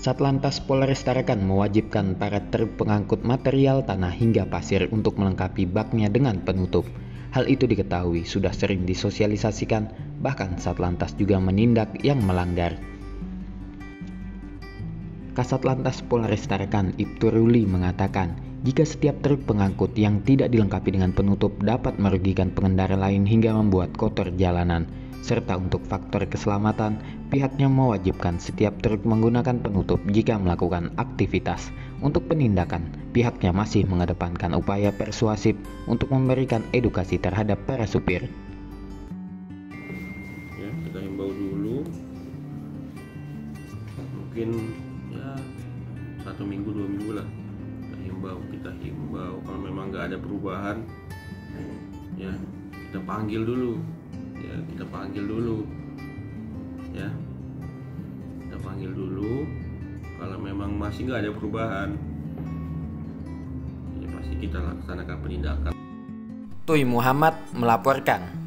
Satlantas Polres Tarakan mewajibkan para truk pengangkut material tanah hingga pasir untuk melengkapi baknya dengan penutup. Hal itu diketahui sudah sering disosialisasikan, bahkan Satlantas juga menindak yang melanggar. Kasatlantas Polres Tarakan Ibtu Ruli mengatakan, jika setiap truk pengangkut yang tidak dilengkapi dengan penutup dapat merugikan pengendara lain hingga membuat kotor jalanan, serta untuk faktor keselamatan, pihaknya mewajibkan setiap truk menggunakan penutup jika melakukan aktivitas. Untuk penindakan, pihaknya masih mengedepankan upaya persuasif untuk memberikan edukasi terhadap para supir. Ya, kita himbau dulu, mungkin ya 1 minggu 2 minggu lah kita himbau kalau memang nggak ada perubahan, ya kita panggil dulu ya kita panggil dulu. Kalau memang masih nggak ada perubahan, ya pasti kita laksanakan penindakan. Tuy Muhammad melaporkan.